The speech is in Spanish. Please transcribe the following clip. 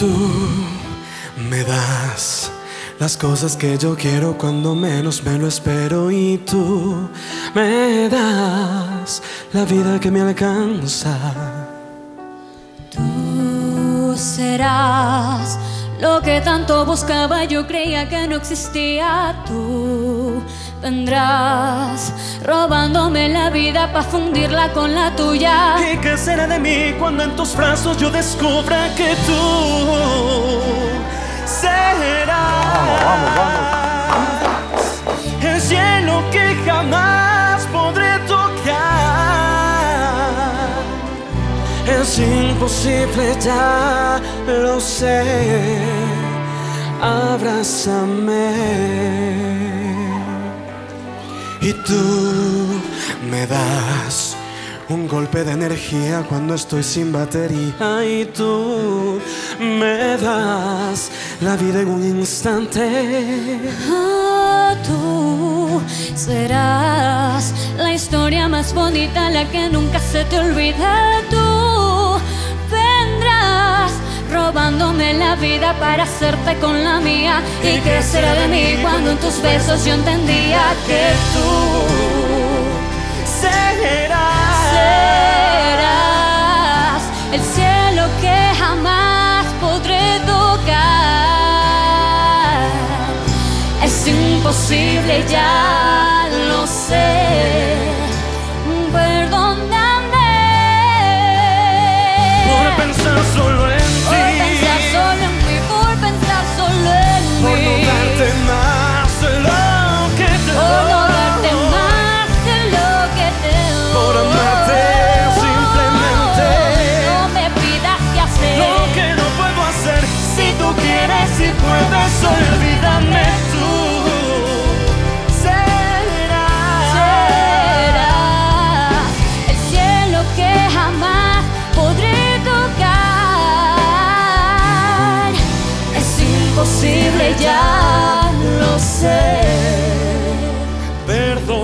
tú me das las cosas que yo quiero cuando menos me lo espero, y tú me das la vida que me alcanza. Tú serás lo que tanto buscaba, yo creía que no existía. Tú vendrás robándome la vida para fundirla con la tuya. ¿Y qué será de mí cuando en tus brazos yo descubra que tú serás el cielo que jamás podré tocar? Es imposible, ya lo sé. Abrázame y tú me das un golpe de energía cuando estoy sin batería, y tú me das la vida en un instante. Tú serás la historia más bonita, la que nunca se te olvida. Tú vendrás robándome la vida para hacerte con la mía. ¿Y qué será de mí cuando en tus besos yo entendía que tú serás el cielo que jamás podré tocar? Es imposible, ya lo sé. Perdóname por pensar solo en ti, por pensar solo en mí, por pensar solo en mí, por no darte más de lo que te por no doy, darte más de lo que te doy, por amarte simplemente. No me pidas que hacer lo que no puedo hacer. Si tú quieres y puedes, olvídame. Tú serás el cielo que jamás podré tocar. Es imposible, ya lo sé. perdón.